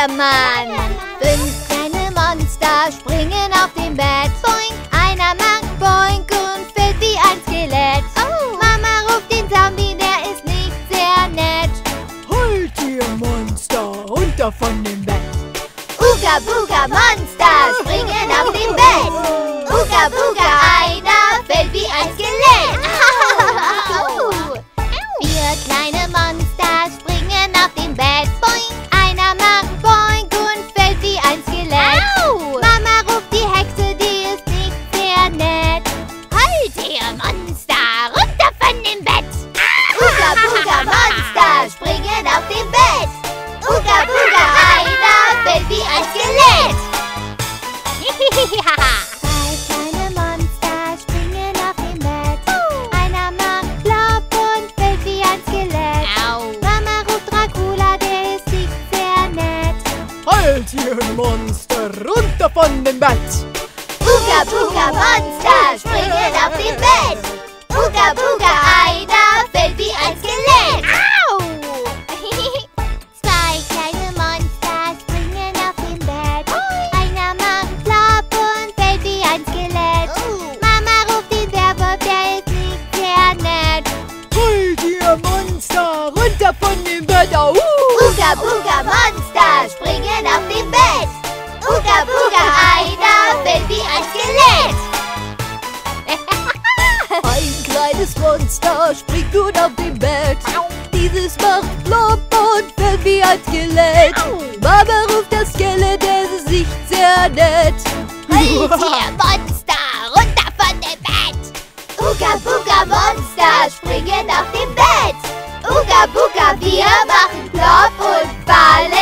Feuerwehrmann. 5 kleine Monster springen auf dem Bett. Boink. Einer macht Boink und fällt wie ein Skelett. Oh. Mama ruft den Zombie, der ist nicht sehr nett. Halt ihr Monster runter von dem Bett. Uga Buga Monster springen auf dem Bett. Uga Buga, einer fällt wie ein Skelett. 4 kleine Monster springen auf dem Bett. Boink. Einer macht Boink und fällt wie ein Skelett. Mama ruft die Hexe, die ist nicht sehr nett. Halt ihr Monster runter von dem Bett. Uga Buga Monster springen auf dem Bett. Uga Buga, einer fällt wie ein Skelett. 2 kleine Monster springen auf dem Bett. Einer macht Plopp und fällt wie ein Skelett. Mama ruft Dracula, der ist nicht sehr nett. Halt ihr Monster runter von dem Bett. Uga Buga Monster springen auf dem Bett. Uga Buga, einer fällt wie ein Skelett. 2 kleine Monster springen auf dem Bett. Einer macht Plopp und fällt wie ein Skelett. Mama ruft den Werwolf, der ist nicht sehr nett. Halt ihr Monster runter von dem Bett. Au! Uga Buga Monster springen auf dem Bett. Uga Buga, einer fällt wie ein Skelett. Ein kleines Monster springt nun auf dem Bett. Dieses macht Plopp und fällt wie ein Skelett. Mama ruft das Skelett, es ist nicht sehr nett. Halt ihr Monster runter von dem Bett. Uga Buga Monster springen auf dem Bett. Uga Buga, wir machen Plopp und fallen